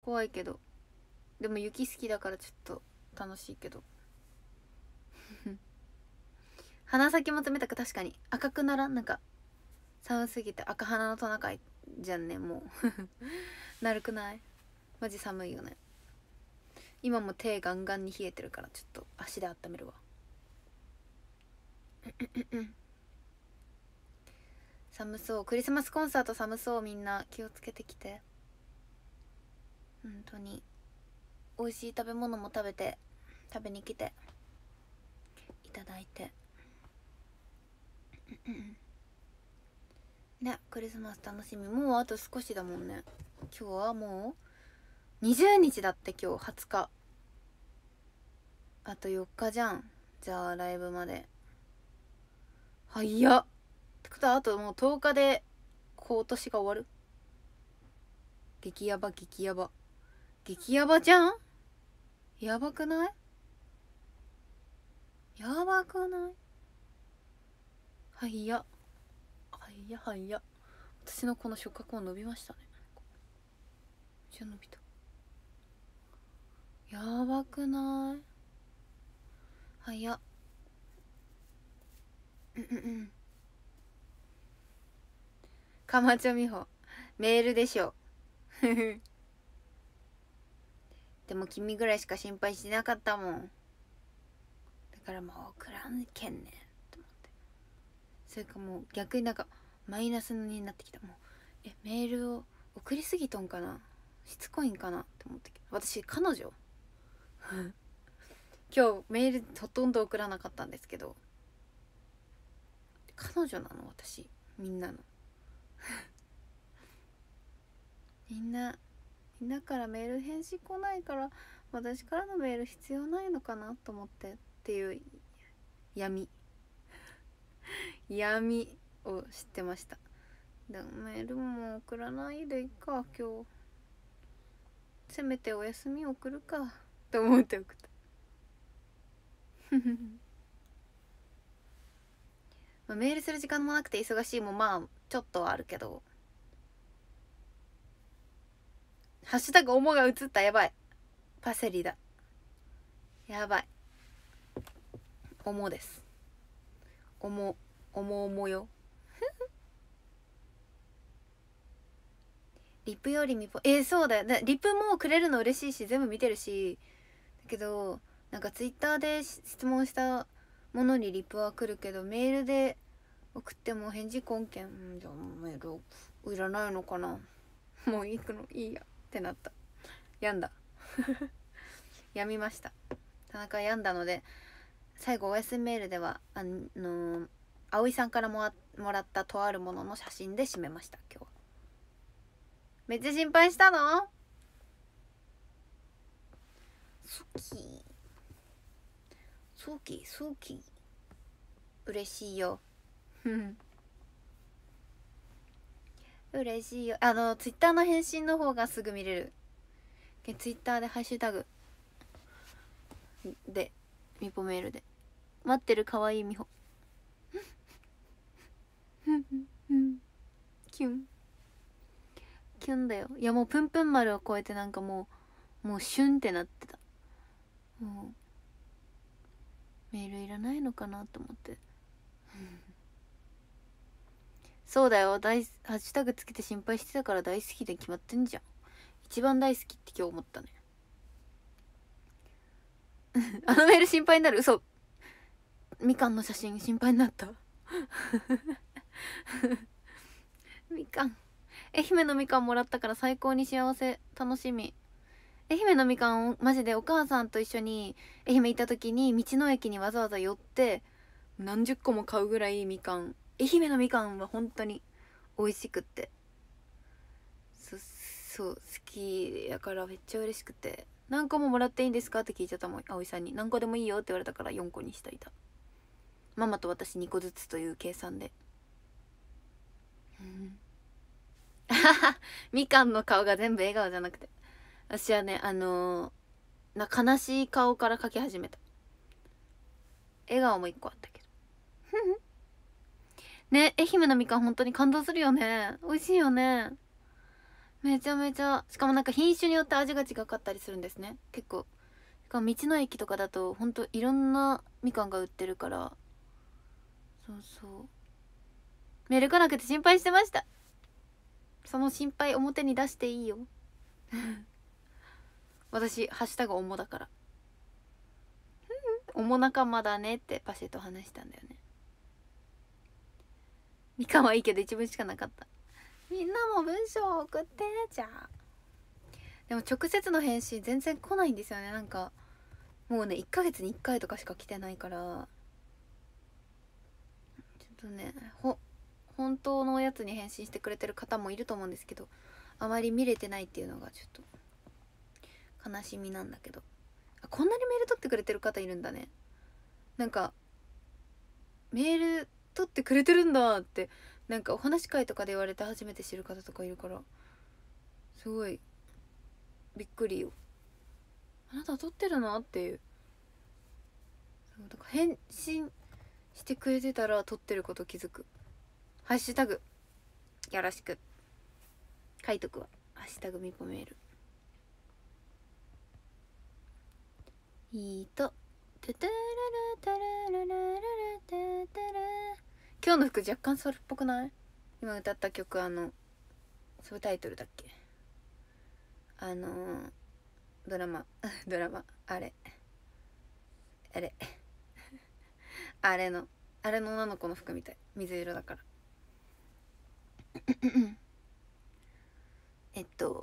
怖いけど、でも雪好きだからちょっと楽しいけど鼻先も冷たく、確かに赤くならん、なんか寒すぎて赤鼻のトナカイじゃんね、もうなるくない？マジ寒いよね。今も手ガンガンに冷えてるから、ちょっと足で温めるわ寒そう。クリスマスコンサート寒そう。みんな気をつけてきて。本当に美味しい食べ物も食べに来ていただいてね、クリスマス楽しみ。もうあと少しだもんね。今日はもう20日だって。今日20日、あと4日じゃん。じゃあライブまで早っ。ってことはあともう10日で今年が終わる。激ヤバ激ヤバ激ヤバじゃん。やばくない？やばくない？早っ早っ早っ。私のこの触覚も伸びましたね。じゃ伸びた。やばくない？早っ。かまちょみほメールでしょでも君ぐらいしか心配してなかったもん。だからもう送らんけんねんと思って。それかもう逆になんかマイナスになってきた。もうメールを送りすぎとんかな、しつこいんかなって思ってきた。私彼女今日メールほとんど送らなかったんですけど、彼女なの私。みんなのみんなからメール返信来ないから、私からのメール必要ないのかなと思ってっていう闇を知ってました。でもメールも送らないでいいか、今日せめてお休み送るかと思って送ったメールする時間もなくて忙しいもまあちょっとはあるけど。ハッシュタグおもが映った。やばい。パセリだ。やばい。おもです。おもよリプよりみぽ、そうだよ。リプもくれるの嬉しいし全部見てるし、だけどなんかツイッターで質問したものにリプは来るけど、メールで送っても返事こんけん。じゃあメールいらないのかなもういいいやってなった。病んだ病みました。田中病んだので、最後おやすみメールでは葵さんからもらったとあるものの写真で締めました。今日はめっちゃ心配したの？好き嬉しいよ嬉しいよ。ツイッターの返信の方がすぐ見れる。ツイッターでハッシュタグでミポメールで待ってる。かわいいみほキュンだよ。いやもうプンプン丸を超えてなんかもうシュンってなってた。もうメールいらないのかなと思ってそうだよ。ハッシュタグつけて心配してたから大好きで決まってんじゃん。一番大好きって今日思ったねあのメール心配になる。嘘。みかんの写真心配になったみかん、愛媛のみかんもらったから最高に幸せ。楽しみ。愛媛のみかんをマジでお母さんと一緒に愛媛行った時に道の駅にわざわざ寄って何十個も買うぐらいみかん、愛媛のみかんは本当に美味しくって、そう好きやからめっちゃ嬉しくて、何個ももらっていいんですかって聞いちゃったもん。葵さんに何個でもいいよって言われたから4個にしといた。ママと私2個ずつという計算でみかんの顔が全部笑顔じゃなくて、私はね悲しい顔から描き始めた。笑顔も1個あったけどね。愛媛のみかん本当に感動するよね。美味しいよね。 めちゃめちゃ、しかもなんか品種によって味が違かったりするんですね、結構。しかも道の駅とかだとほんといろんなみかんが売ってるから。そうそう、メール来なくて心配してました。その心配表に出していいよ私ハッシュタグおもだからおも仲間だねってパシェと話したんだよね。みかんはいいけど一文しかなかった。みんなも文章を送ってじゃあ。でも直接の返信全然来ないんですよね。なんかもうね1ヶ月に1回とかしか来てないから、ちょっとね本当のやつに返信してくれてる方もいると思うんですけど、あまり見れてないっていうのがちょっと悲しみなんだけど。こんなにメール取ってくれてる方いるんだね。なんかメール取ってくれてるんだって、なんかお話し会とかで言われて初めて知る方とかいるから、すごいびっくりよ。あなた撮ってるのっていう。そうだから返信してくれてたら撮ってること気づく。ハッシュタグよろしく書いとくわ。ハッシュタグみぽメール。いいとタタララタラララララタタラ。今日の服若干それっぽくない？今歌った曲サブタイトルだっけ、ドラマドラマあれあれの女の子の服みたい、水色だから言葉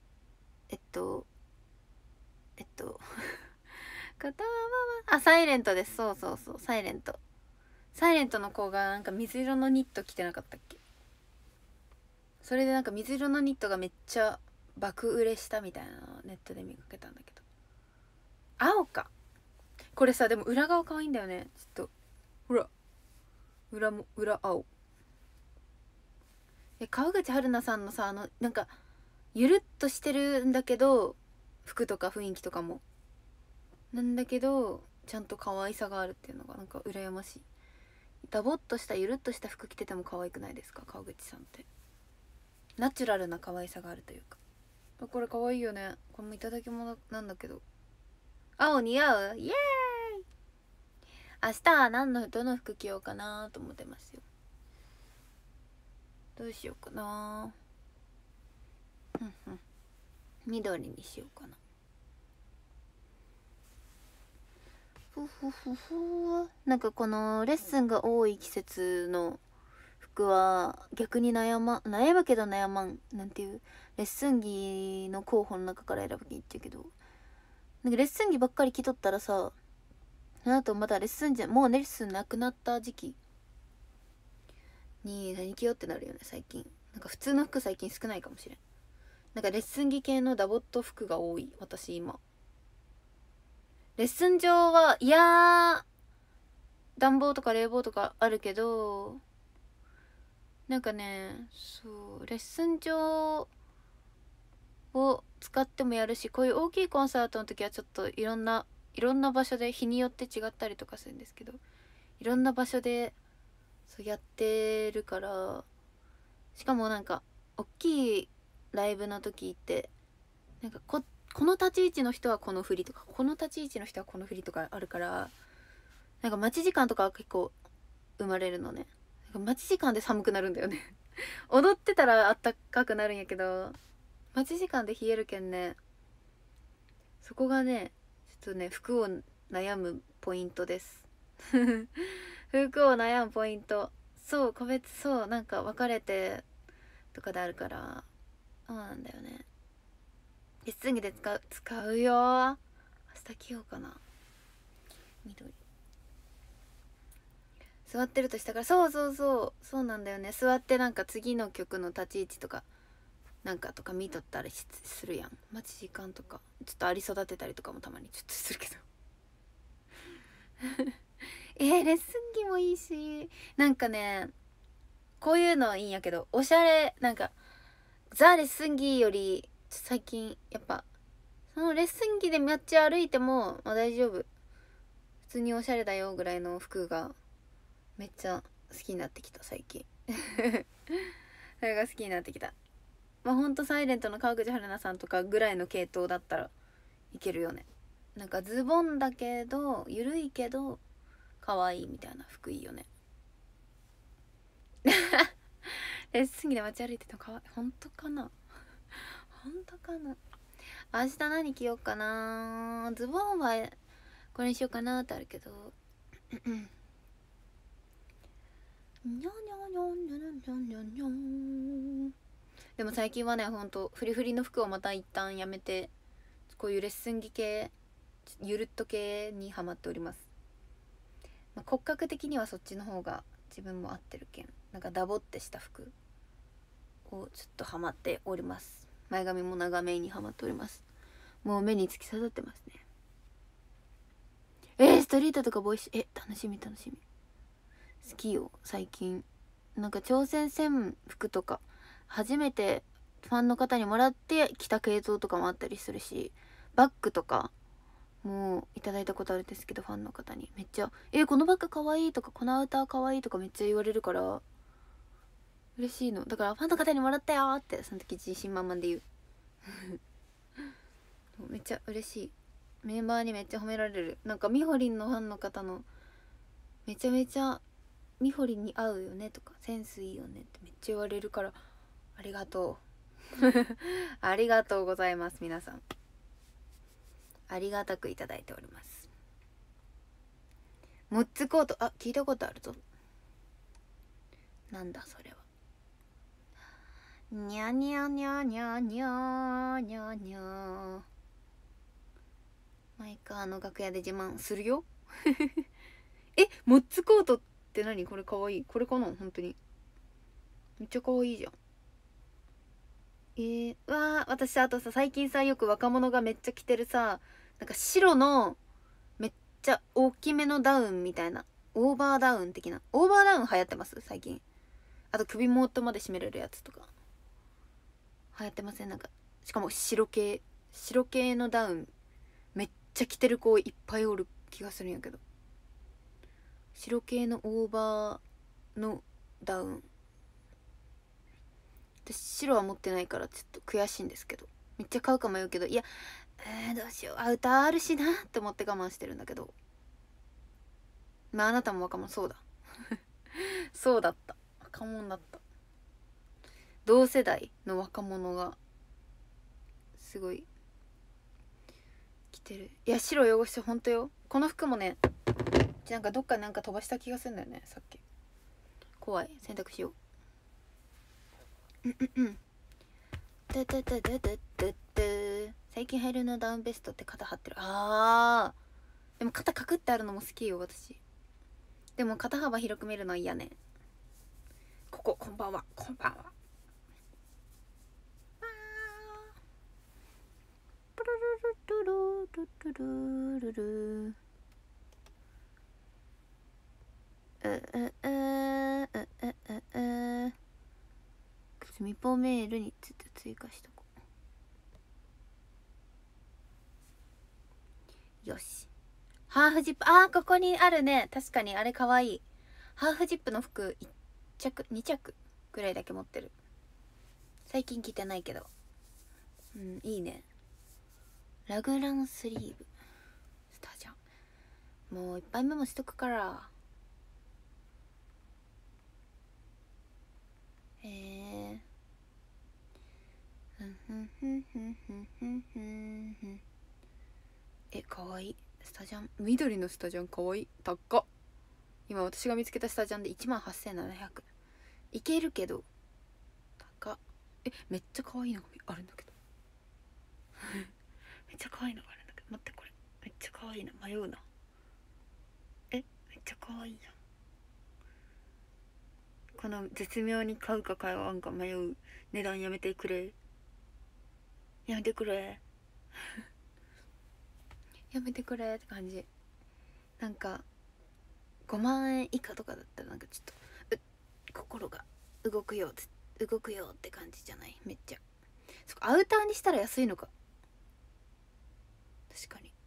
はサイレントです。そうそうそう、サイレントの子がなんか水色のニット着てなかったっけ。それでなんか水色のニットがめっちゃ爆売れしたみたいなのをネットで見かけたんだけど。青かこれさ。でも裏側可愛いんだよね。ちょっとほら、裏青。川口春奈さんのさ、なんかゆるっとしてるんだけど、服とか雰囲気とかもなんだけどちゃんと可愛さがあるっていうのがなんか羨ましい。ダボっとしたゆるっとした服着てても可愛くないですか、川口さんって。ナチュラルな可愛さがあるというか。これ可愛いよね。これもいただき物なんだけど。青似合う？イエーイ。明日はどの服着ようかなと思ってますよ。どうしようかな。緑にしようかな。なんかこのレッスンが多い季節の服は逆に悩むけど悩まん。なんていう、レッスン着の候補の中から選ぶ気って言うけど、なんかレッスン着ばっかり着とったらさ、その後またレッスンもうレッスンなくなった時期に何着ようってなるよね最近。なんか普通の服最近少ないかもしれん。なんかレッスン着系のダボっと服が多い私今。レッスン上はいや暖房とか冷房とかあるけど、なんかね、そうレッスン上を使ってもやるし、こういう大きいコンサートの時はちょっといろんな場所で日によって違ったりとかするんですけど、いろんな場所でそうやってるから。しかもなんか大きいライブの時ってなんかこの立ち位置の人はこの振りとか、この立ち位置の人はこの振りとかあるから、なんか待ち時間とかは結構生まれるのね。なんか待ち時間で寒くなるんだよね踊ってたらあったかくなるんやけど、待ち時間で冷えるけんね。そこがねちょっとね服を悩むポイントです服を悩むポイント。そう個別、そうなんか分かれてとかであるから、そうなんだよね。レッスン着で使うよ。明日着ようかな。緑座ってるとしたから、そうなんだよね。座ってなんか次の曲の立ち位置とかなんかとか見とったりするやん。待ち時間とかちょっとあり育てたりとかもたまにちょっとするけどレッスン着もいいし、なんかねこういうのはいいんやけど、おしゃれなんかザ・レッスン着より最近やっぱそのレッスン着で街歩いても、まあ、大丈夫、普通におしゃれだよぐらいの服がめっちゃ好きになってきた最近それが好きになってきた。 まあほんとサイレントの川口春奈さんとかぐらいの系統だったらいけるよね。なんかズボンだけどゆるいけど可愛いみたいな服いいよね。レッスン着で街歩いてても可愛い。本当かな本当かな。明日何着ようかな。ズボンはこれにしようかなってあるけどでも最近はねほんとフリフリの服をまた一旦やめてこういうレッスン着系ゆるっと系にハマっております。まあ、骨格的にはそっちの方が自分も合ってるけんなんかダボってした服をちょっとハマっております。前髪も長めにハマっております。もう目に突き刺さってますね。ストリートとかボイス楽しみ楽しみ。好きよ最近。なんか挑戦戦服とか初めてファンの方にもらって着た系統とかもあったりするし、バッグとかもういただいたことあるんですけど、ファンの方にめっちゃこのバッグかわいいとかこのアウターかわいいとかめっちゃ言われるから嬉しいの。だからファンの方にもらったよってその時自信満々で言うめっちゃ嬉しい。メンバーにめっちゃ褒められる。なんかみほりんのファンの方のめちゃめちゃみほりんに合うよねとかセンスいいよねってめっちゃ言われるからありがとうありがとうございます。皆さんありがたくいただいております。モッツコート聞いたことあるぞ。なんだそれは。にゃにゃにゃにゃにゃにゃにゃマイカーの楽屋で自慢するよモッツコートって何？これかわいい。これかな？本当にめっちゃかわいいじゃん。私あとさ最近さよく若者がめっちゃ着てるさなんか白のめっちゃ大きめのダウンみたいなオーバーダウン的なオーバーダウン流行ってます最近。あと首元まで締めれるやつとか流行ってません？なんかしかも白系のダウンめっちゃ着てる子いっぱいおる気がするんやけど、白系のオーバーのダウン私白は持ってないからちょっと悔しいんですけどめっちゃ買うか迷うけどどうしようアウターあるしなって思って我慢してるんだけど、まああなたも若者そうだそうだった若者だった。同世代の若者がすごい着てる。白汚してほんとよ。この服もねなんかどっかなんか飛ばした気がするんだよねさっき。怖い。洗濯しよう。最近流行りのダウンベストって肩張ってる。でも肩かくってあるのも好きよ私。でも肩幅広く見るの嫌ね。こんばんはこんばんは。スミポメールについて追加しとこう。よし。ハーフジップここにあるね。確かにあれかわいい。ハーフジップの服1着2着ぐらいだけ持ってる。最近着てないけどいいね。ラグランスリーブスタジャンもういっぱいメモしとくから。かわいい。スタジャン緑のスタジャンかわいい。高っ。今私が見つけたスタジャンで18,700いけるけど高っ。めっちゃかわいいのがあるんだけどめっちゃかわいいのがあるんだけど待ってこれめっちゃかわいいな。迷うな。めっちゃかわいいな。この絶妙に買うか買わんか迷う値段やめてくれやめてくれやめてくれって感じ。なんか5万円以下とかだったらなんかちょっと心が動くよって感じじゃない？めっちゃそこアウターにしたら安いのか。確かに。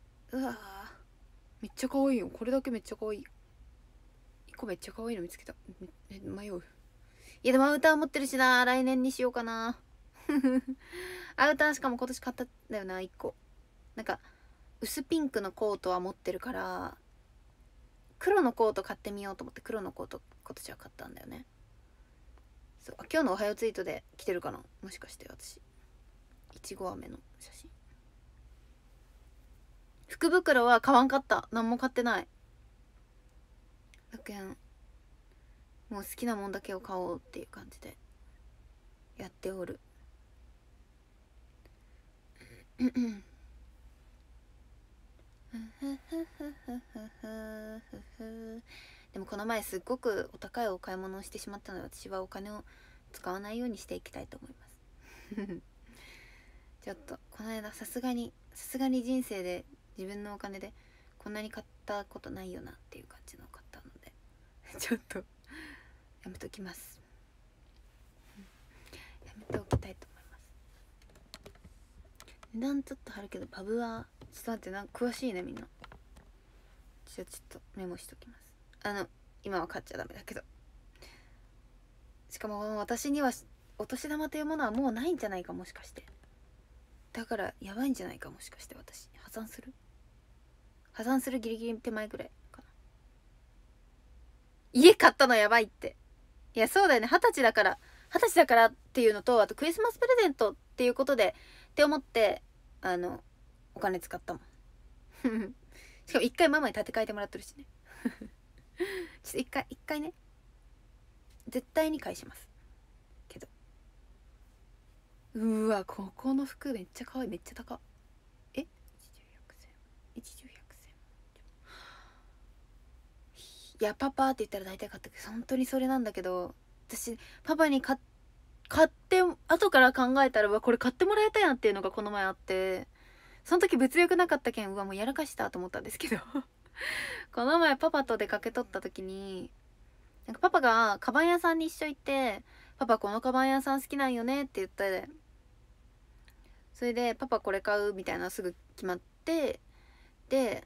めっちゃ可愛いよ。これだけめっちゃ可愛い。1個めっちゃ可愛いの見つけた。迷う。でもアウター持ってるしな。来年にしようかなアウターしかも今年買ったんだよな、1個。なんか薄ピンクのコートは持ってるから、黒のコート買ってみようと思って黒のコート今年は買ったんだよね。そう、今日のおはようツイートで着てるかな、もしかして私。いちご飴の写真。福袋は買わんかった。何も買ってない。だけんもう好きなもんだけを買おうっていう感じでやっておる。でもこの前すっごくお高いお買い物をしてしまったので、私はお金を使わないようにしていきたいと思いますちょっとこの間さすがに人生で自分のお金でこんなに買ったことないよなっていう感じのを買ったのでちょっとやめときます。やめておきたいと思います。値段ちょっと張るけどパブはちょっと待って、なんか詳しいねみんな。ちょっとメモしときます。今は買っちゃダメだけど、しかも私にはお年玉というものはもうないんじゃないか、もしかして。だからやばいんじゃないか、もしかして私破産するギリギリ手前ぐらいかな。家買ったのやばいって。いやそうだよね、20歳だからっていうのと、あとクリスマスプレゼントっていうことでって思ってお金使ったもんしかも一回ママに立て替えてもらってるしねちょっと一回ね、絶対に返しますけど。うわ、ここの服めっちゃ可愛い、めっちゃ高え、1 1 0 いやパパって言ったら大体買ったけど、本当にそれなんだけど、私パパに買って後から考えたら、これ買ってもらえたやんっていうのがこの前あって、その時物欲なかったけん、うわもうやらかしたと思ったんですけどこの前パパと出かけとった時に、なんかパパがカバン屋さんに一緒行って、パパこのカバン屋さん好きなんよねって言ったで、それでパパこれ買うみたいなすぐ決まって、で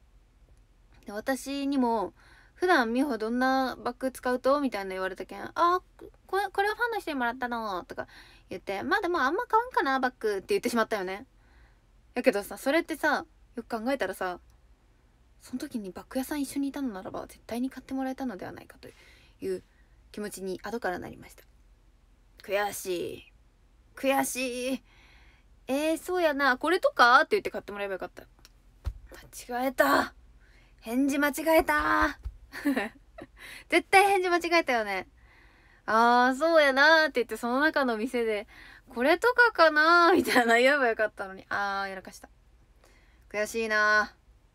私にも普段美穂どんなバッグ使うとみたいな言われたけん、これはファンの人にもらったのとか言って、まあでもあんま買わんかなバッグって言ってしまったよね。やけどさ、それってさ、よく考えたらさ、その時にバッグ屋さん一緒にいたのならば絶対に買ってもらえたのではないかという気持ちに後からなりました。悔しい。そうやな、これとかって言って買ってもらえばよかった。間違えた、返事間違えた絶対返事間違えたよね。そうやなって言って、その中の店でこれとかかなみたいな言えばよかったのに、やらかした。悔しいな。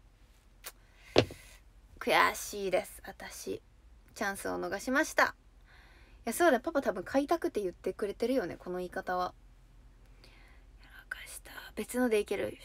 悔しいです、私チャンスを逃しました。いやそうだ、パパ多分買いたくて言ってくれてるよね、この言い方は。やらかした。別のでいける。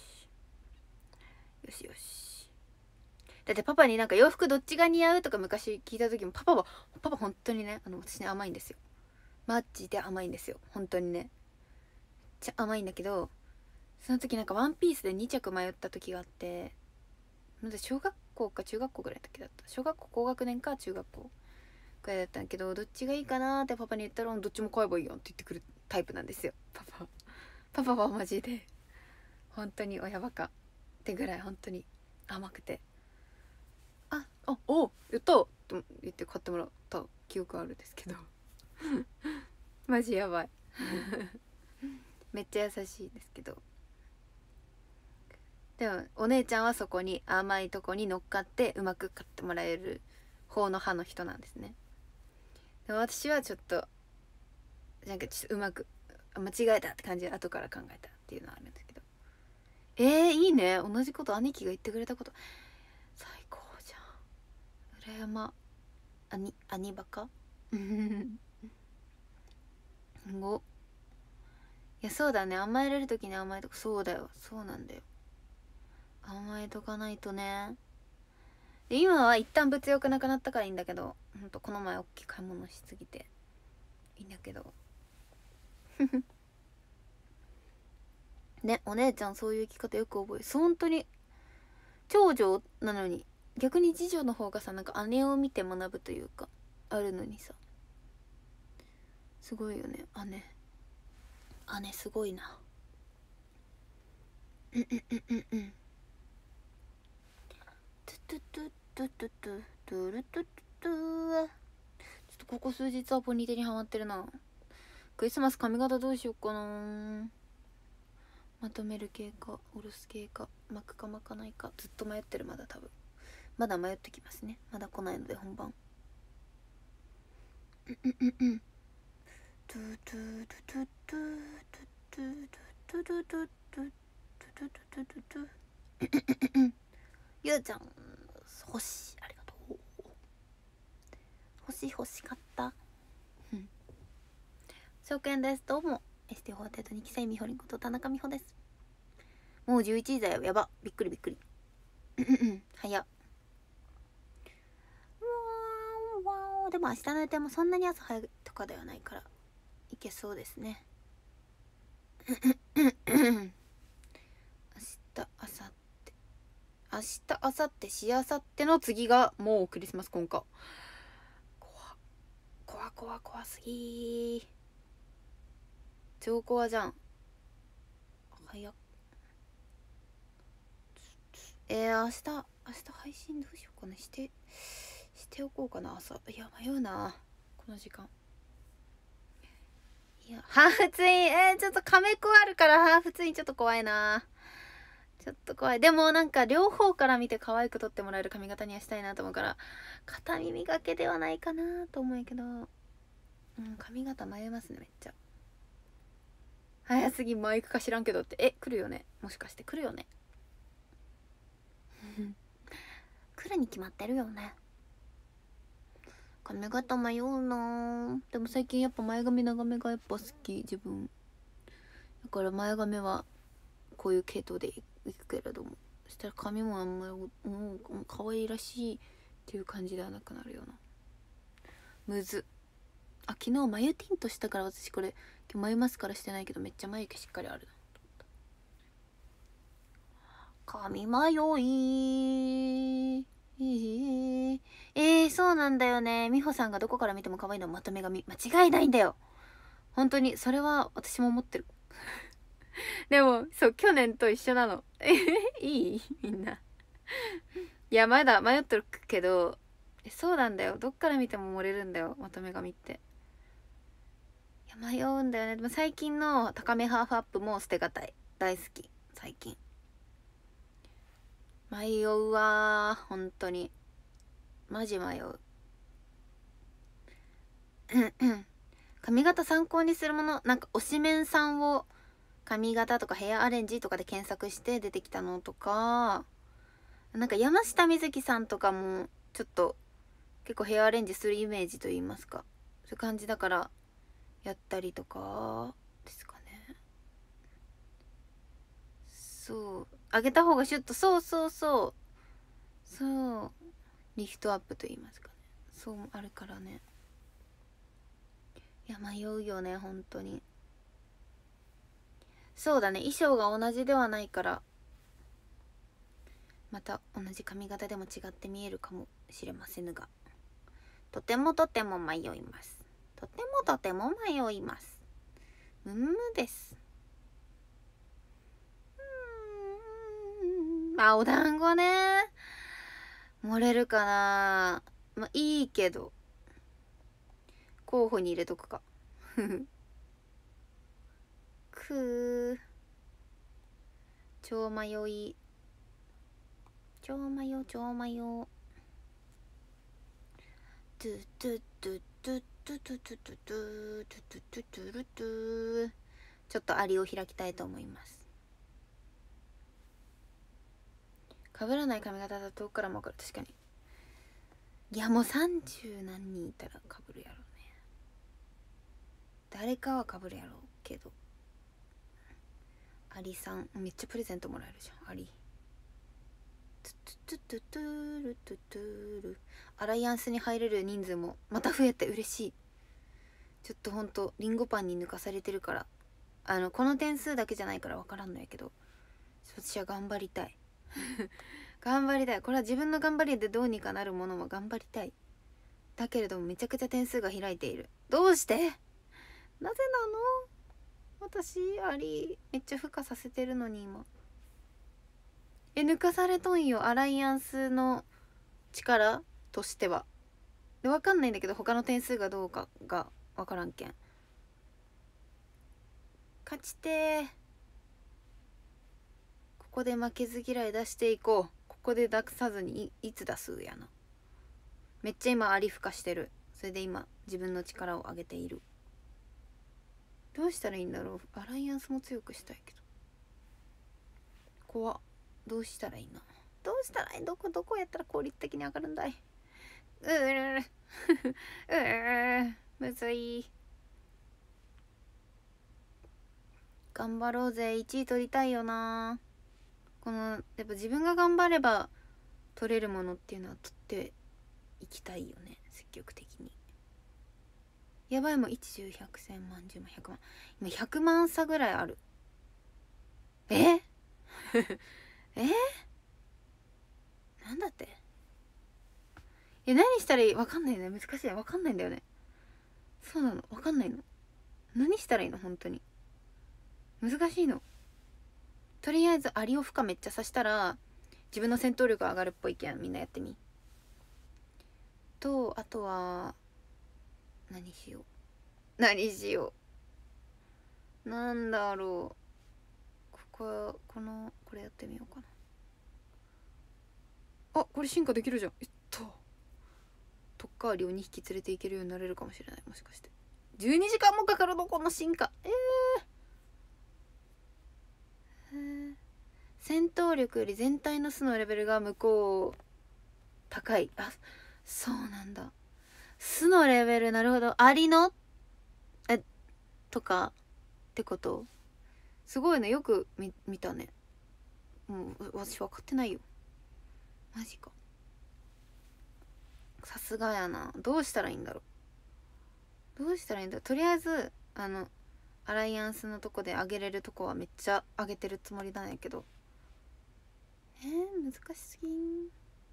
よしだってパパになんか洋服どっちが似合うとか昔聞いた時も、パパ本当にね、私ね甘いんですよ。マジで甘いんですよ、本当にね。めっちゃ甘いんだけど、その時なんかワンピースで2着迷った時があって、まだ小学校か中学校ぐらいの時だった。小学校高学年か中学校ぐらいだったんだけど、どっちがいいかなってパパに言ったら、どっちも買えばいいよって言ってくるタイプなんですよ、パパはマジで本当に親バカってぐらい本当に甘くて、言ったと言って買ってもらった記憶あるんですけどマジやばいめっちゃ優しいですけど、でもお姉ちゃんはそこに甘いとこに乗っかってうまく買ってもらえる方の派の人なんですね。でも私はちょっとなんかちょっとうまく間違えたって感じで後から考えたっていうのはあるんですけど、いいね、同じこと兄貴が言ってくれたこと、最高じゃん、羨ま兄バカごいやそうだね、甘えれる時に甘えとか、そうだよ、そうなんだよ、甘えとかないとね。で今は一旦物欲なくなったからいいんだけど、ほんとこの前大きい買い物しすぎていいんだけどね、お姉ちゃんそういう生き方よく覚える。本当に長女なのに逆に次女の方がさ、なんか姉を見て学ぶというかあるのにさ、すごいよね姉。 姉すごいな。うんうんうんうんうん。トゥトゥトゥトゥトゥトゥトゥルトゥトゥトゥ。ちょっとここ数日はポニーテにハマってるな。クリスマス髪型どうしよっかな。まとめる系かおろす系か巻くか巻かないかずっと迷ってる。まだ多分まだ迷ってきますね。まだ来ないので本番。うんうんうんうん。トゥトゥトゥトゥトゥトゥトゥトゥトゥトゥトゥトゥトゥトゥ。ゆうちゃん星ありがとう。星欲しかった。証券です。どうも ST48 2期生みほりんこと田中美穂です。もう11時だよ。やば、びっくりびっくり。早っ。でも明日の予定もそんなに朝早いとかではないからいけそうですね。明日明後日明日明後日しあさっての次がもうクリスマスコンか。怖すぎー。超怖じゃん。早っ。明日配信どうしようかな。しておこうかな。朝いや迷うなこの時間。いやハーフツインちょっとカメ子あるからハーフツインちょっと怖いな。ちょっと怖い。でもなんか両方から見て可愛く撮ってもらえる髪型にはしたいなと思うから片耳がけではないかなと思うけど、髪型迷いますねめっちゃ。早すぎマイクか知らんけどって来るよね。もしかして来るよね。来るに決まってるよね。髪型迷うな。でも最近やっぱ前髪長めがやっぱ好き自分だから前髪はこういう系統でいくけれども、そしたら髪もあんまりもう可愛らしいっていう感じではなくなるような。むず昨日眉ティントしたから私これ今日眉マスカラしてないけどめっちゃ眉毛しっかりあるな。髪迷いそうなんだよね。美穂さんがどこから見ても可愛いのまとめ髪間違いないんだよ本当に。それは私も思ってるでもそう去年と一緒なのいいみんないやまだ迷ってるけどそうなんだよ。どっから見ても漏れるんだよまとめ髪って。いや迷うんだよね。でも最近の高めハーフアップも捨てがたい。大好き最近。迷うわー本当にマジ迷う。髪型参考にするものなんか推しメンさんを髪型とかヘアアレンジとかで検索して出てきたのとか、なんか山下美月さんとかもちょっと結構ヘアアレンジするイメージと言いますかそういう感じだからやったりとかですかね。そう上げた方がシュッとそうリフトアップと言いますかね。そうあるからね。いや迷うよね本当に。そうだね衣装が同じではないからまた同じ髪型でも違って見えるかもしれませんが、とても迷います。とても迷います。です。お団子ね漏れるかな。いいけど候補に入れとくか超迷いトゥトゥトゥトゥトゥトゥトゥトゥトゥトゥトゥトゥトゥルトゥ。ちょっとアリを開きたいと思います。被らない髪型だと遠くからも分かる。確かにいやもう30何人いたら被るやろうね。誰かは被るやろうけどアリさんめっちゃプレゼントもらえるじゃんアリ。トゥトゥトゥトゥルトゥトゥル。アライアンスに入れる人数もまた増えて嬉しい。ちょっとほんとリンゴパンに抜かされてるからこの点数だけじゃないから分からんのやけど私は頑張りたい頑張りたい。これは自分の頑張りでどうにかなるものも頑張りたい。だけれどもめちゃくちゃ点数が開いている。どうしてなぜなの私アリめっちゃ孵化させてるのに今。抜かされとんよ、アライアンスの力としては。で分かんないんだけど、他の点数がどうかが分からんけん。勝ちてー。ここで負けず嫌い出していこう。ここで出さずに いつ出すやな。めっちゃ今アリ孵化してる。それで今自分の力を上げている。どうしたらいいんだろう。アライアンスも強くしたいけど怖っ。どうしたらいいの。どうしたらいい。どこやったら効率的に上がるんだい。むずい。頑張ろうぜ。1位取りたいよな。このやっぱ自分が頑張れば取れるものっていうのは取っていきたいよね、積極的に。やばいもん、1、10、100、1000万、10万、100万。今100万差ぐらいある。えなんだって。何したらいい。わかんないね。難しい。わかんないんだよね。そうなの。わかんないの。何したらいいの本当に。難しいの。とりあえずアリを負荷めっちゃさしたら自分の戦闘力上がるっぽいけん、みんなやってみ。とあとは何しよう。なんだろう。これやってみようかな。あ、これ進化できるじゃん。トッカーリを2匹連れていけるようになれるかもしれない。もしかして12時間もかかるのこの進化。戦闘力より全体の巣のレベルが向こう高い。あ、そうなんだ。巣のレベル、なるほど。アリのとかってこと。すごいね。よく見たね。もう私分かってないよ。マジか。さすがやな。どうしたらいいんだろう。とりあえずアライアンスのとこで上げれるとこはめっちゃ上げてるつもりなんやけど。難しすぎん。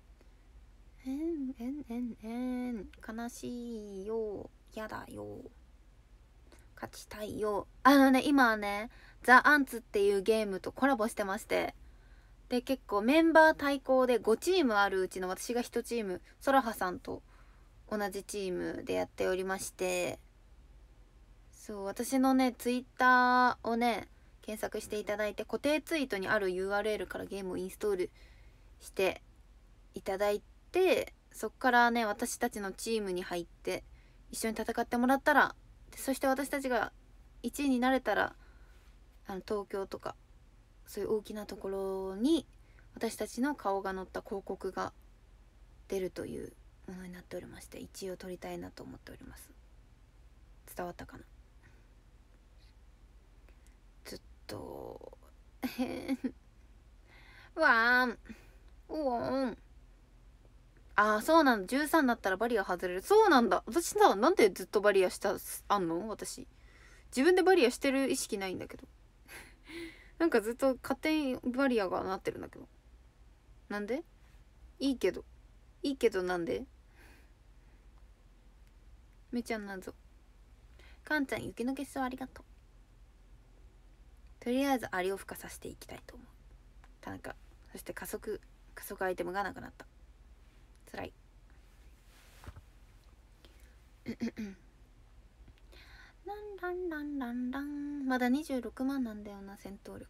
悲しいよ。やだよ。勝ちたいよ。今はね、ザ・アンツっていうゲームとコラボしてまして。で、結構メンバー対抗で5チームあるうちの私が1チーム、ソラハさんと同じチームでやっておりまして、そう、私のね、ツイッターをね、検索していただいて、固定ツイートにある URL からゲームをインストールしていただいて、そっからね、私たちのチームに入って一緒に戦ってもらったら、そして私たちが1位になれたら、東京とかそういう大きなところに私たちの顔が載った広告が出るというものになっておりまして、1位を取りたいなと思っております。伝わったかな。ずっとわーんおーん。そうなんだ。13だったらバリア外れる。そうなんだ。私さ、なんでずっとバリアあんの。私自分でバリアしてる意識ないんだけどなんかずっと勝手にバリアがなってるんだけど。なんで。いいけどなんで。めちゃんなんぞ。かんちゃん雪の結晶ありがとう。とりあえずアリを孵化させていきたいと思う。田中。そして加速アイテムがなくなった。つらいランまだ26万なんだよな。戦闘力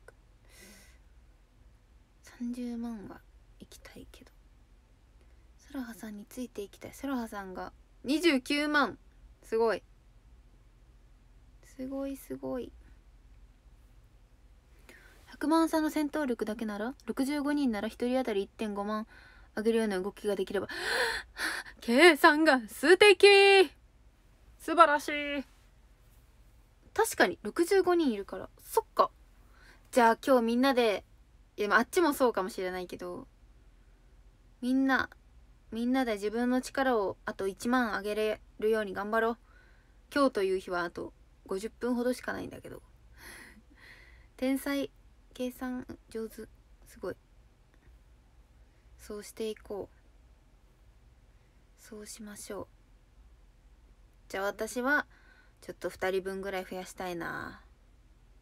30万は行きたいけど、ソラハさんについていきたい。ソラハさんが29万。すごい100万差の戦闘力だけなら、65人なら1人当たり 1.5 万上げるような動きができれば計算が素敵。素晴らしい。確かに65人いるから、そっか。じゃあ今日みんなで、でもあっちもそうかもしれないけど、みんなで自分の力をあと1万上げれるように頑張ろう。今日という日はあと50分ほどしかないんだけど天才、計算上手、すごい。そうしていこう。そうしましょう。じゃあ私はちょっと2人分ぐらい増やしたいな。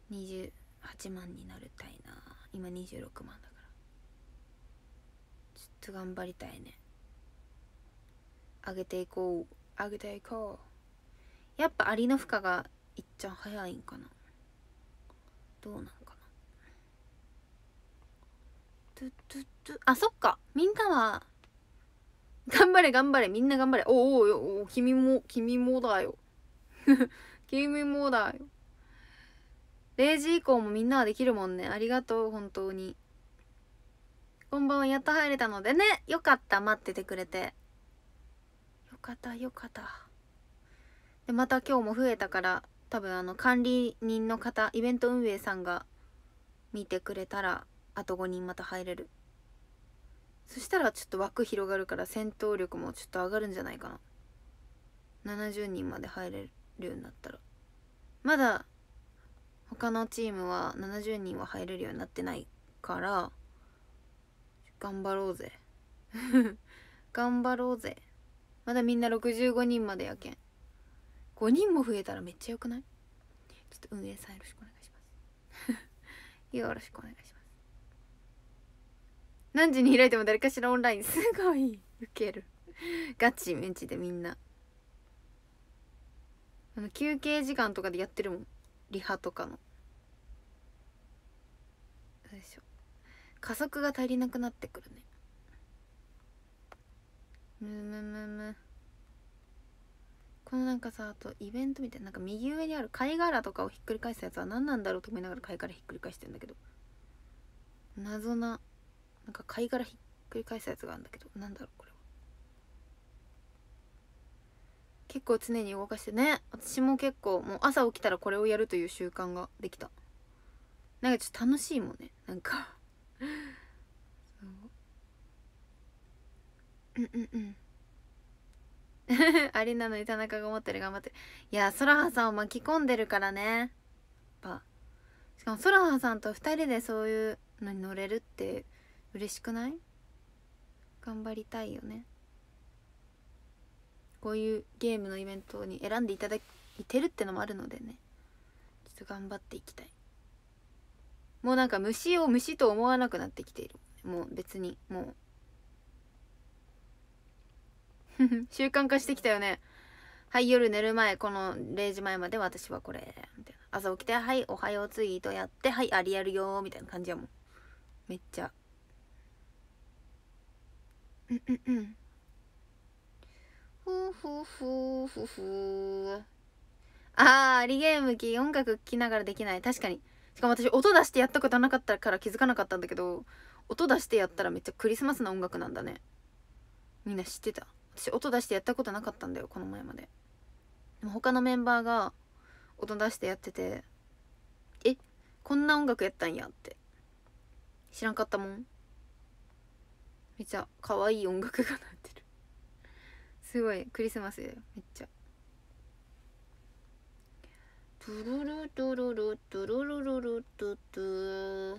28万になりたいな。今26万だからちょっと頑張りたいね。上げていこう上げていこう。やっぱアリの負荷がいっちゃん早いんかな。どうなんかな。あ、そっか、みんなは頑張れ頑張れ、みんな頑張れ。おお、君もだよ君もだよ。0時以降もみんなはできるもんね。ありがとう、本当に。こんばんは、やっと入れたのでね。よかった、待っててくれて。よかったよかった。でまた今日も増えたから、多分管理人の方、イベント運営さんが見てくれたらあと5人また入れる。そしたらちょっと枠広がるから戦闘力もちょっと上がるんじゃないかな。70人まで入れるようになったら。まだ他のチームは70人は入れるようになってないから頑張ろうぜ頑張ろうぜ。まだみんな65人までやけん。5人も増えたらめっちゃよくない？ちょっと運営さんよろしくお願いしますよろしくお願いします。何時に開いても誰かしらオンライン。すごいウケるガチメンチでみんな休憩時間とかでやってるもん。リハとかの。よいしょ。加速が足りなくなってくるね。このなんかさ、あとイベントみたいな、なんか右上にある貝殻とかをひっくり返すやつは何なんだろうと思いながら貝殻ひっくり返してんだけど、謎ななんか貝殻ひっくり返すやつがあるんだけど、なんだろうこれは。結構常に動かしてね。私も結構もう朝起きたらこれをやるという習慣ができた。なんかちょっと楽しいもんね、なんかあれなのに田中が思ったより頑張ってる。いや、ソラハさんを巻き込んでるからね。やっぱしかもソラハさんと2人でそういうのに乗れるって嬉しくない？頑張りたいよね。こういうゲームのイベントに選んでいただいてるってのもあるのでね、ちょっと頑張っていきたい。もうなんか虫を虫と思わなくなってきている。もう別にもう習慣化してきたよね。はい、夜寝る前、この0時前まで私はこれみたいな。朝起きて、はい、おはようツイートやって、はい、ありやるよみたいな感じやもん。めっちゃふふふふふ。あリゲーム機音楽聴きながらできない。確かに。しかも私音出してやったことなかったから気づかなかったんだけど、音出してやったらめっちゃクリスマスな音楽なんだね。みんな知ってた？私音出してやったことなかったんだよ、この前まで。でも他のメンバーが音出してやってて、え、こんな音楽やったんやって知らんかったもん。めっちゃ可愛い音楽が鳴ってる。すごいクリスマスだよ、めっちゃ。トゥルルトゥルルトゥルルルルトゥトゥ。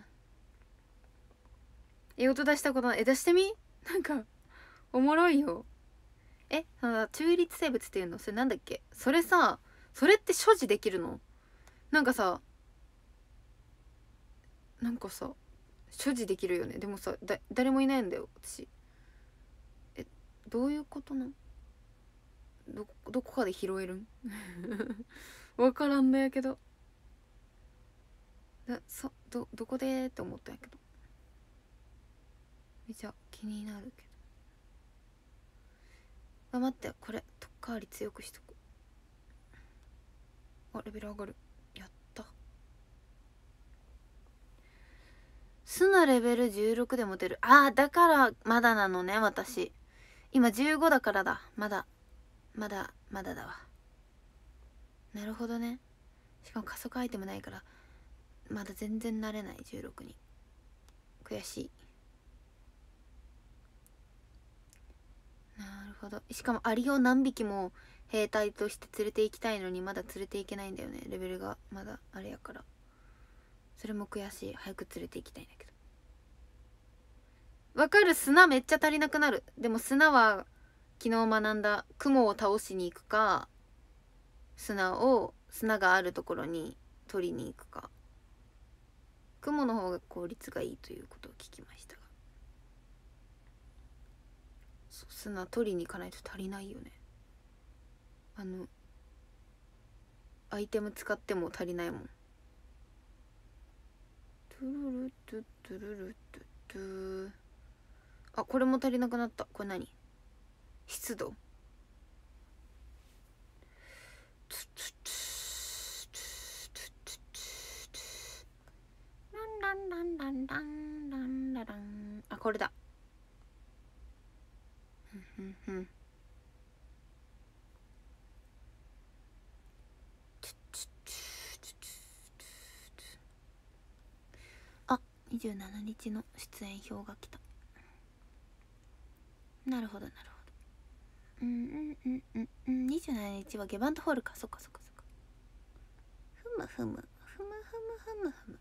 音出したことない。出してみ。なんかおもろいよ。中立生物っていうのそれなんだっけ。それさ、それって所持できるの？なんかさ所持できるよね。でもさ、誰もいないんだよ私。どういうことな？どこかで拾えるんわからんのやけど、どこでって思ったんやけど、めっちゃ気になるけど。待って、これ特化あり強くしとく。レベル上がる。やった。スナレベル16で持てる。だからまだなのね。私今15だからだ。まだだわ。なるほどね。しかも加速アイテムないからまだ全然慣れない。16に悔しい。なるほど。しかもアリを何匹も兵隊として連れて行きたいのにまだ連れて行けないんだよね。レベルがまだあれやから。それも悔しい。早く連れて行きたいんだけど。わかる。砂めっちゃ足りなくなる。でも砂は昨日学んだ雲を倒しに行くか、砂があるところに取りに行くか雲の方が効率がいいということを聞きましたが、砂取りに行かないと足りないよね。アイテム使っても足りないもん。トゥルルトゥトゥルルトゥトゥ。あ、これも足りなくなった。これ何？湿度。ランランランランランランラン。あ、これだ。あ、27日の出演表が来た。なるほどなるほど。27日はゲバントホールか。そっかそっかそっか。ふむふむふむふむふむふむ。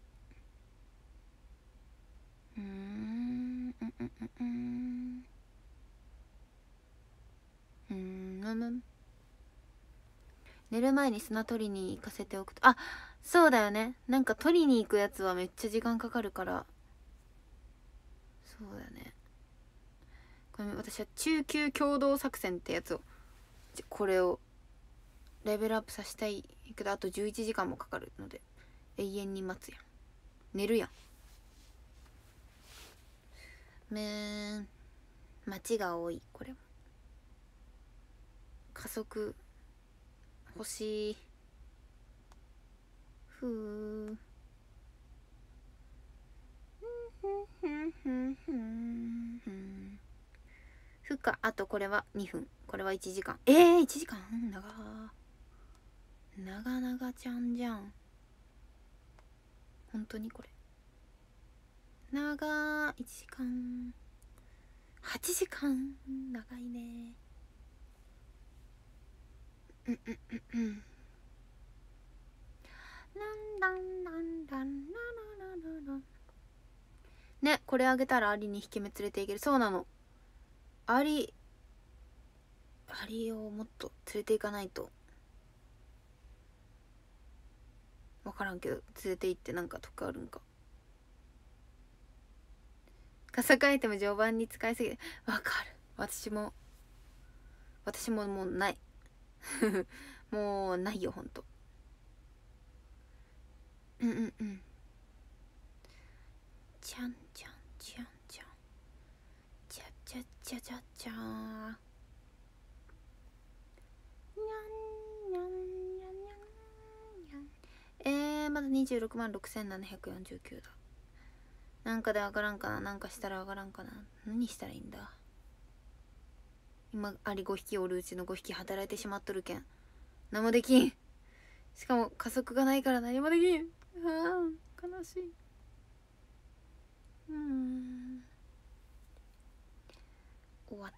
寝る前に砂取りに行かせておくと。あ、そうだよね。なんか取りに行くやつはめっちゃ時間かかるから。そうだよね。これ私は中級共同作戦ってやつを、これをレベルアップさせたいけど、あと11時間もかかるので永遠に待つやん。寝るやん。街が多い。これも加速欲しい。ふう。ふか。あとこれは2分。これは1時間。1時間長々ちゃんじゃん。本当にこれ1時間8時間長いね。ね、これあげたらアリに引き目連れていける。そうなの。アリをもっと連れていかないと。分からんけど、連れて行ってなんか得あるんか。加速アイテム序盤に使いすぎて。分かる。私ももうないもうないよほんと。ちゃんちゃんちゃんちゃんちゃちゃちゃちゃちゃー。にゃんにゃんにゃんにゃんにゃん。まだ26万6749だ。なんかで上がらんかな。なんかしたら上がらんかな。何したらいいんだ。今アリ5匹おるうちの5匹働いてしまっとるけん何もできん。しかも加速がないから何もできん。悲しい。終わった。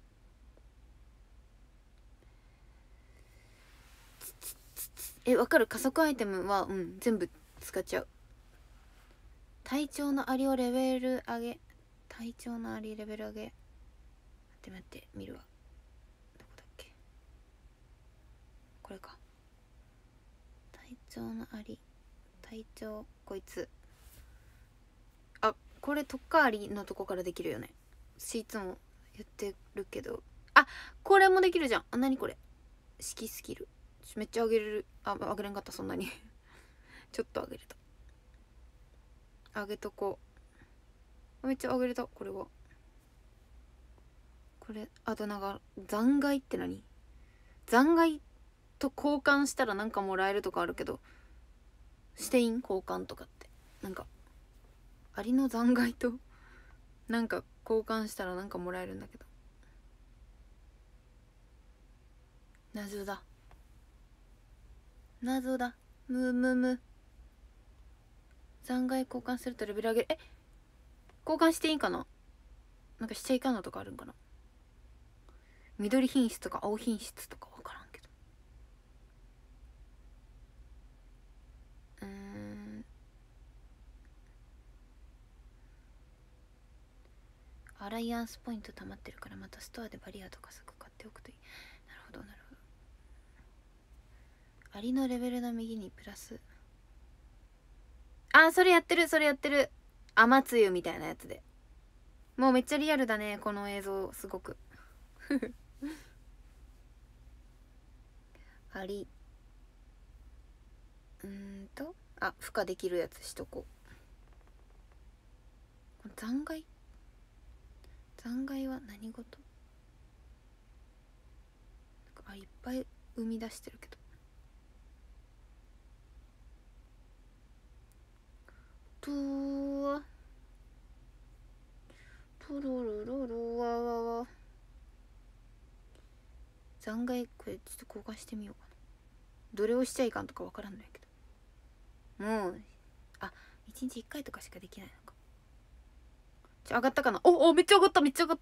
わかる。加速アイテムは全部使っちゃう。体調のアリをレベル上げ。体調のアリレベル上げ。待って見るわ。どこだっけ。これか。体調のアリ。体調こいつ。あ、これ特化アリのとこからできるよね。いつも言ってるけど。あ、これもできるじゃん。何これ。式スキルめっちゃ上げれる。上げれんかった。そんなにちょっと上げれた。上げとこう。めっちゃ上げれた。これはこれ。あとなんか残骸って何。残骸と交換したらなんかもらえるとかあるけど、していいん交換とかって。なんかアリの残骸となんか交換したらなんかもらえるんだけど、謎だ謎だ。残骸交換するとレベル上げる。交換していいかな。なんかしちゃいかんのとかあるんかな。緑品質とか青品質とか分からんけど。アライアンスポイント溜まってるからまたストアでバリアとかすぐ買っておくといい。なるほどなるほど。アリのレベルの右にプラス。 あ、それやってる、それやってる。雨露みたいなやつで。もうめっちゃリアルだね、この映像。すごくあり、あ、孵化できるやつしとこう。残骸、残骸は何事？なんかいっぱい生み出してるけど。とートロロロロワワワ。残骸、これちょっと交換してみようかな。どれをしちゃいかんとかわからんのやけど。もうあ、1日1回とかしかできないのか。上がったかな。お、めっちゃ上がった、めっちゃ上がった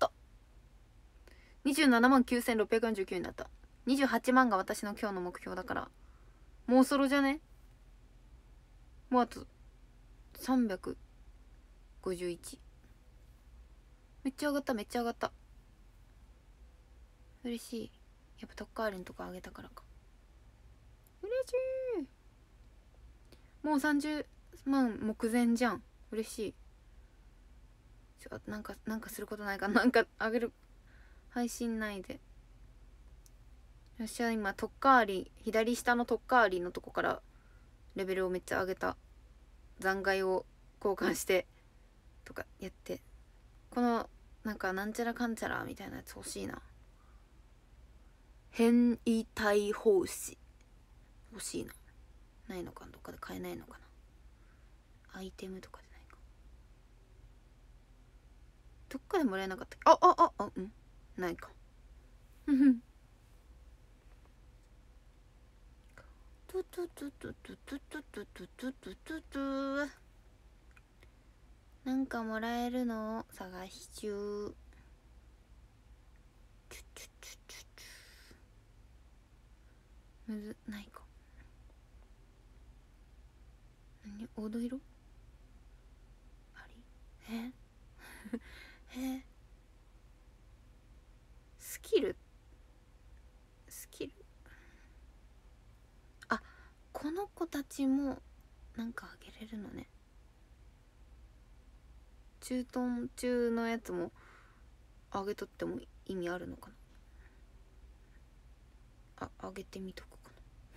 。27万9649になった。28万が私の今日の目標だから、もうそろじゃね。もうあと351。めっちゃ上がった、めっちゃ上がった。嬉しい。やっぱトッカーレンとかあげたからか。嬉しい。もう30万目前じゃん。嬉しい。なんかすることないかな。なんかあげる。配信内で。私は今トッカーリ、左下のトッカーリのとこからレベルをめっちゃ上げた。残骸を交換してとかやって、このなんかなんちゃらかんちゃらみたいなやつ欲しいな。変異体胞子欲しいな。ないのかな、どっかで買えないのかな。アイテムとかでないか。どっかでもらえなかったっけ。うん、ないか。トゥトゥトゥトゥトゥトゥトゥトゥトゥトゥトゥトゥトゥ。なんかもらえるのを探し中。むずないか。何、黄土色あり。スキルあ、この子たちもなんかあげれるのね。駐屯中のやつもあげとっても意味あるのかな。あげてみとくか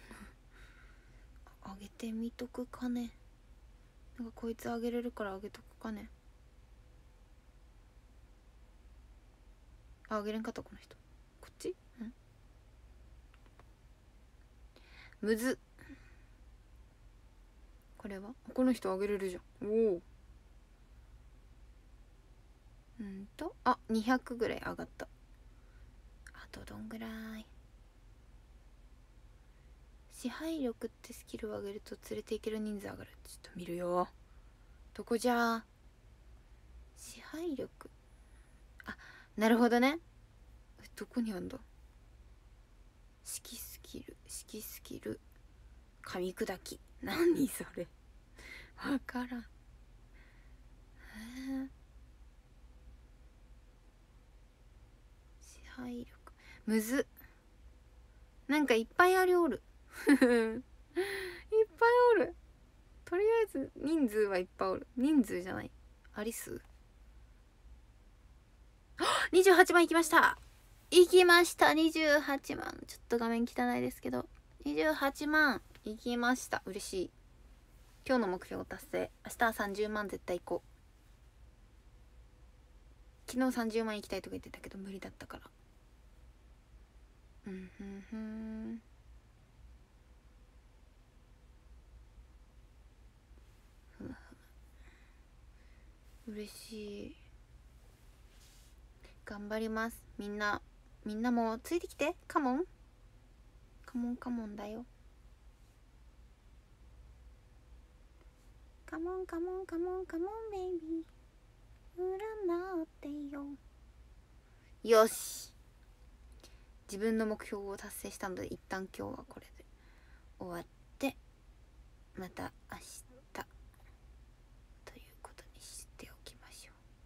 な。あげてみとくかね。なんかこいつあげれるからあげとくかね。あげれんかった、この人。こっちむずっ。これはこの人あげれるじゃん。おお。200ぐらい上がった。あとどんぐらい。支配力ってスキルを上げると連れていける人数上がる。ちょっと見るよ。どこじゃ。支配力、あ、なるほどね。どこにあんだ。式スキル噛み砕き。何それ。わからん。支配力むずっ。なんかいっぱいありおるいっぱいおる。とりあえず人数はいっぱいおる。人数じゃない、あり数。28万いきました。いきました。28万。ちょっと画面汚いですけど28万いきました。嬉しい。今日の目標達成。明日は30万絶対行こう。昨日30万行きたいとか言ってたけど無理だったから。嬉しい。頑張ります。みんなもついてきて。カモンだよ。カモンベイビー、占ってよ。よし、自分の目標を達成したので一旦今日はこれで終わって、また明日ということにしておきまし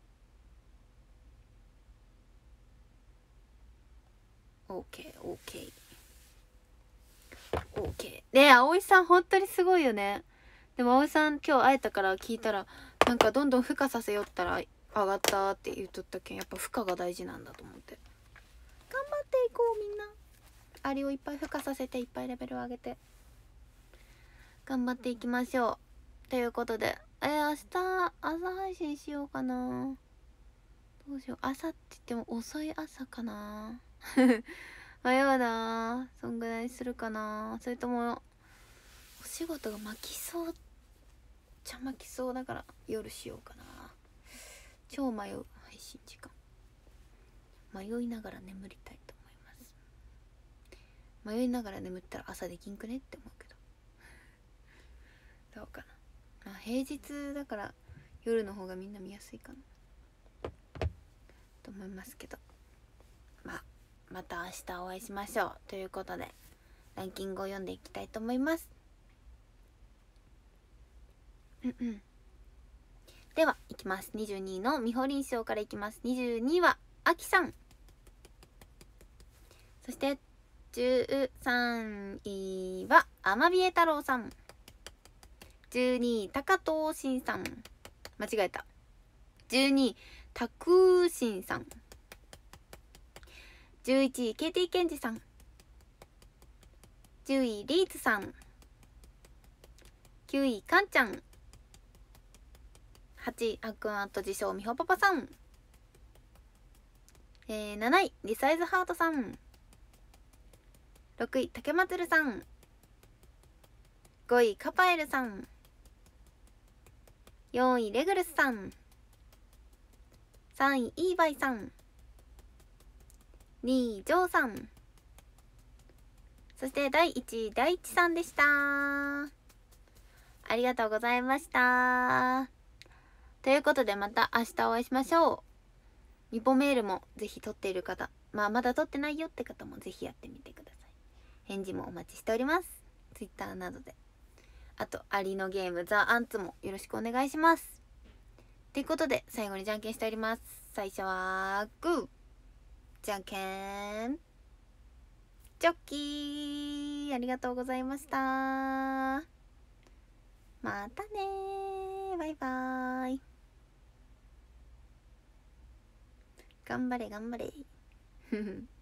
ょう。 OK で、葵さん本当にすごいよね。 でも葵さん今日会えたから聞いたら、なんかどんどん孵化させよったら上がったって言っとったけん、やっぱ孵化が大事なんだと思って、頑張っていこうみんな。アリをいっぱい孵化させて、いっぱいレベルを上げて頑張っていきましょう。ということで、明日朝配信しようかな。どうしよう。朝って言っても遅い朝かな。迷うな。そんぐらいするかな。それともお仕事が巻きそう巻きそうだから夜しようかな。超迷う配信時間。迷いながら眠りたいと思います。迷いながら眠ったら朝できんくねって思うけど、どうかな。まあ平日だから夜の方がみんな見やすいかなと思いますけど、また明日お会いしましょうということで、ランキングを読んでいきたいと思います。ではいきます。22位のみほりん賞からいきます。22位はあきさん。そして13位はアマビエ太郎さん。12位高藤慎さん、間違えた。12位たくしんさん。11位 KT ケンジさん。10位リーツさん。9位かんちゃん。8位あっくん自称みほパパさん。7位リサイズハートさん。6位竹まつるさん。5位カパエルさん。4位レグルスさん。3位イーバイさん。2位ジョーさん。そして第1位第一さんでした。ありがとうございました。ということでまた明日お会いしましょう。ミポメールもぜひ取っている方、まだ取ってないよって方もぜひやってみてください。返事もお待ちしております。Twitter などで。あとアリのゲームザ・アンツもよろしくお願いします。ということで最後にじゃんけんしております。最初はグーじゃんけんチョッキー。ありがとうございました。またね、バイバーイ。頑張れ頑張れ